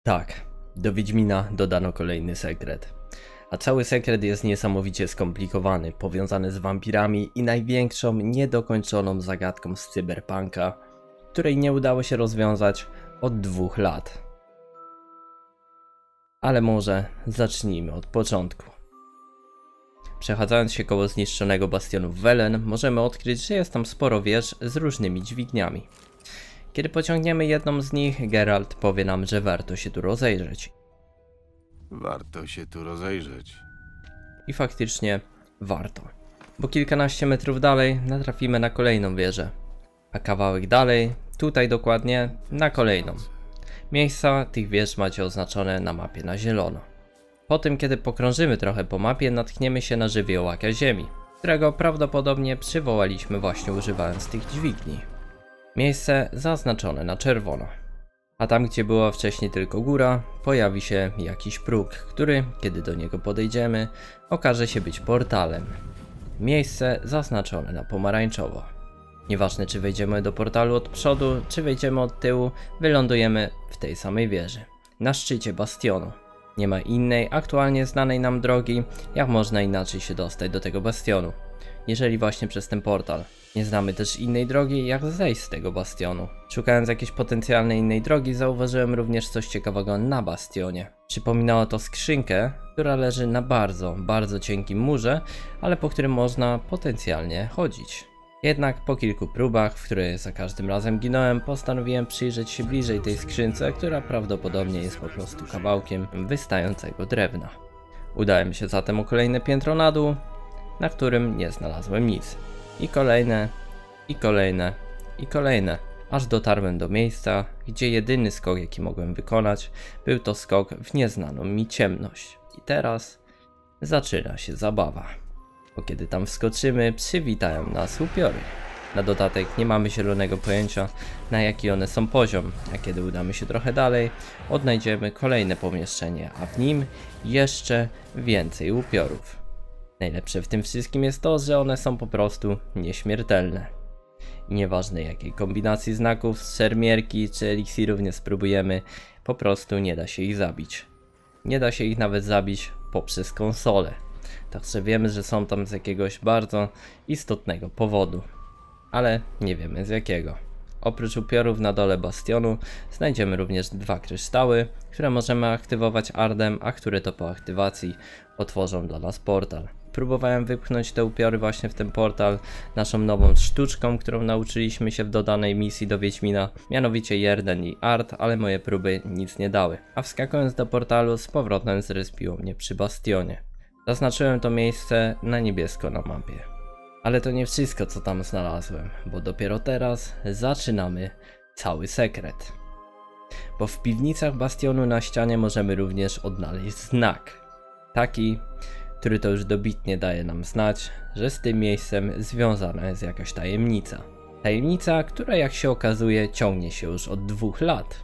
Tak, do Wiedźmina dodano kolejny sekret. A cały sekret jest niesamowicie skomplikowany, powiązany z wampirami i największą niedokończoną zagadką z Cyberpunka, której nie udało się rozwiązać od 2 lat. Ale może zacznijmy od początku. Przechadzając się koło zniszczonego bastionu Velen, możemy odkryć, że jest tam sporo wież z różnymi dźwigniami. Kiedy pociągniemy jedną z nich, Geralt powie nam, że warto się tu rozejrzeć. Warto się tu rozejrzeć. I faktycznie warto. Bo kilkanaście metrów dalej natrafimy na kolejną wieżę. A kawałek dalej, tutaj dokładnie, na kolejną. Miejsca tych wież macie oznaczone na mapie na zielono. Po tym, kiedy pokrążymy trochę po mapie, natkniemy się na żywiołaka ziemi, którego prawdopodobnie przywołaliśmy właśnie używając tych dźwigni. Miejsce zaznaczone na czerwono. A tam, gdzie była wcześniej tylko góra, pojawi się jakiś próg, który, kiedy do niego podejdziemy, okaże się być portalem. Miejsce zaznaczone na pomarańczowo. Nieważne, czy wejdziemy do portalu od przodu, czy wejdziemy od tyłu, wylądujemy w tej samej wieży, na szczycie bastionu. Nie ma innej, aktualnie znanej nam drogi, jak można inaczej się dostać do tego bastionu, jeżeli właśnie przez ten portal. Nie znamy też innej drogi, jak zejść z tego bastionu. Szukając jakiejś potencjalnej innej drogi, zauważyłem również coś ciekawego na bastionie. Przypominało to skrzynkę, która leży na bardzo cienkim murze, ale po którym można potencjalnie chodzić. Jednak po kilku próbach, w których za każdym razem ginąłem, postanowiłem przyjrzeć się bliżej tej skrzynce, która prawdopodobnie jest po prostu kawałkiem wystającego drewna. Udałem się zatem o kolejne piętro na dół, na którym nie znalazłem nic. I kolejne, aż dotarłem do miejsca, gdzie jedyny skok, jaki mogłem wykonać, był to skok w nieznaną mi ciemność. I teraz zaczyna się zabawa. Bo kiedy tam wskoczymy, przywitają nas upiory. Na dodatek nie mamy zielonego pojęcia, na jaki one są poziom, a kiedy udamy się trochę dalej, odnajdziemy kolejne pomieszczenie, a w nim jeszcze więcej upiorów. Najlepsze w tym wszystkim jest to, że one są po prostu nieśmiertelne. I nieważne jakiej kombinacji znaków, z szermierki czy eliksirów nie spróbujemy, po prostu nie da się ich zabić. Nie da się ich nawet zabić poprzez konsolę. Także wiemy, że są tam z jakiegoś bardzo istotnego powodu. Ale nie wiemy z jakiego. Oprócz upiorów na dole bastionu znajdziemy również 2 kryształy, które możemy aktywować ardem, a które to po aktywacji otworzą dla nas portal. Próbowałem wypchnąć te upiory właśnie w ten portal naszą nową sztuczką, którą nauczyliśmy się w dodanej misji do Wiedźmina, mianowicie Jeden i Art, ale moje próby nic nie dały. A wskakując do portalu, z powrotem zrespiło mnie przy bastionie. Zaznaczyłem to miejsce na niebiesko na mapie. Ale to nie wszystko, co tam znalazłem, bo dopiero teraz zaczynamy cały sekret. Bo w piwnicach bastionu na ścianie możemy również odnaleźć znak. Taki, który to już dobitnie daje nam znać, że z tym miejscem związana jest jakaś tajemnica. Tajemnica, która jak się okazuje ciągnie się już od 2 lat.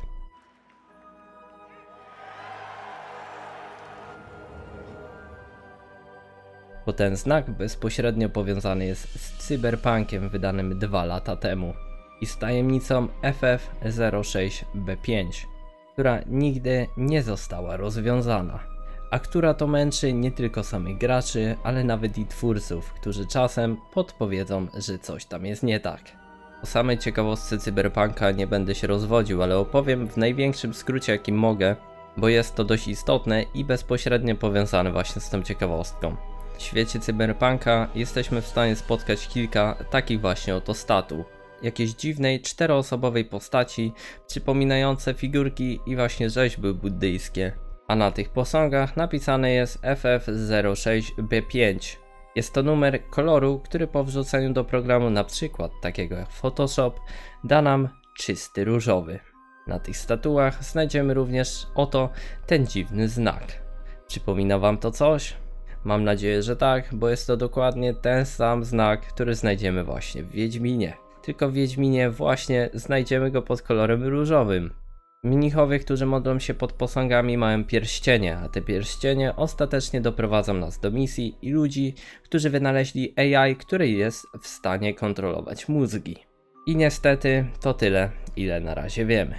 Bo ten znak bezpośrednio powiązany jest z Cyberpunkiem wydanym 2 lata temu i z tajemnicą FF06B5, która nigdy nie została rozwiązana, a która to męczy nie tylko samych graczy, ale nawet i twórców, którzy czasem podpowiedzą, że coś tam jest nie tak. O samej ciekawostce Cyberpunka nie będę się rozwodził, ale opowiem w największym skrócie jakim mogę, bo jest to dość istotne i bezpośrednio powiązane właśnie z tą ciekawostką. W świecie Cyberpunka jesteśmy w stanie spotkać kilka takich właśnie oto statu. Jakiejś dziwnej 4-osobowej postaci, przypominające figurki i właśnie rzeźby buddyjskie. A na tych posągach napisane jest FF06B5. Jest to numer koloru, który po wrzuceniu do programu na przykład takiego jak Photoshop da nam czysty różowy. Na tych statuach znajdziemy również oto ten dziwny znak. Przypomina wam to coś? Mam nadzieję, że tak, bo jest to dokładnie ten sam znak, który znajdziemy właśnie w Wiedźminie. Tylko w Wiedźminie właśnie znajdziemy go pod kolorem różowym. Mnichowie, którzy modlą się pod posągami, mają pierścienie, a te pierścienie ostatecznie doprowadzą nas do misji i ludzi, którzy wynaleźli AI, który jest w stanie kontrolować mózgi. I niestety to tyle, ile na razie wiemy.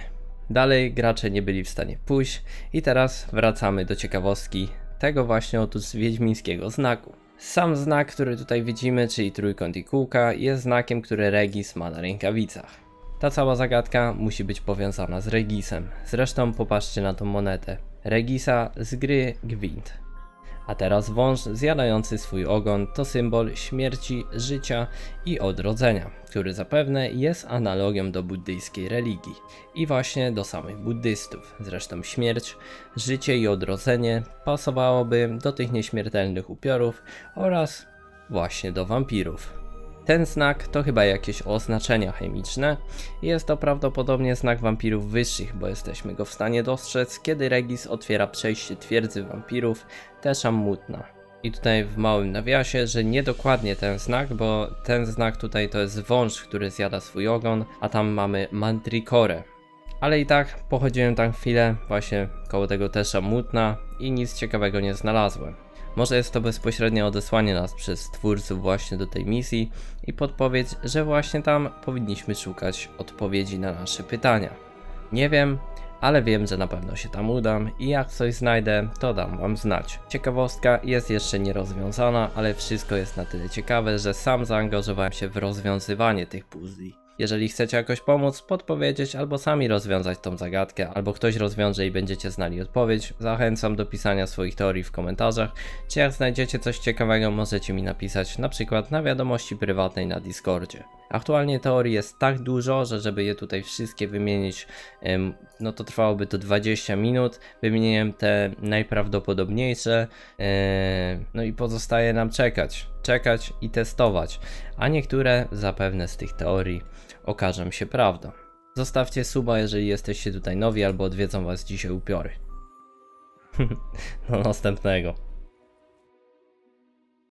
Dalej gracze nie byli w stanie pójść i teraz wracamy do ciekawostki tego właśnie otóż wiedźmińskiego znaku. Sam znak, który tutaj widzimy, czyli trójkąt i kółka, jest znakiem, który Regis ma na rękawicach. Ta cała zagadka musi być powiązana z Regisem. Zresztą popatrzcie na tą monetę. Regisa z gry Gwint. A teraz wąż zjadający swój ogon to symbol śmierci, życia i odrodzenia, który zapewne jest analogią do buddyjskiej religii i właśnie do samych buddystów. Zresztą śmierć, życie i odrodzenie pasowałoby do tych nieśmiertelnych upiorów oraz właśnie do wampirów. Ten znak to chyba jakieś oznaczenia chemiczne i jest to prawdopodobnie znak wampirów wyższych, bo jesteśmy go w stanie dostrzec, kiedy Regis otwiera przejście twierdzy wampirów Tesham Mutna. I tutaj w małym nawiasie, że nie dokładnie ten znak, bo ten znak tutaj to jest wąż, który zjada swój ogon, a tam mamy Manticore. Ale i tak pochodziłem tam chwilę właśnie koło tego Tesham Mutna i nic ciekawego nie znalazłem. Może jest to bezpośrednie odesłanie nas przez twórców właśnie do tej misji i podpowiedź, że właśnie tam powinniśmy szukać odpowiedzi na nasze pytania. Nie wiem, ale wiem, że na pewno się tam udam i jak coś znajdę, to dam wam znać. Ciekawostka jest jeszcze nierozwiązana, ale wszystko jest na tyle ciekawe, że sam zaangażowałem się w rozwiązywanie tych puzli. Jeżeli chcecie jakoś pomóc, podpowiedzieć albo sami rozwiązać tą zagadkę, albo ktoś rozwiąże i będziecie znali odpowiedź, zachęcam do pisania swoich teorii w komentarzach, czy jak znajdziecie coś ciekawego, możecie mi napisać na przykład na wiadomości prywatnej na Discordzie. Aktualnie teorii jest tak dużo, że żeby je tutaj wszystkie wymienić, no to trwałoby to 20 minut. Wymieniłem te najprawdopodobniejsze, no i pozostaje nam czekać i testować, a niektóre zapewne z tych teorii okażą się prawdą. Zostawcie suba, jeżeli jesteście tutaj nowi albo odwiedzą was dzisiaj upiory. Do następnego.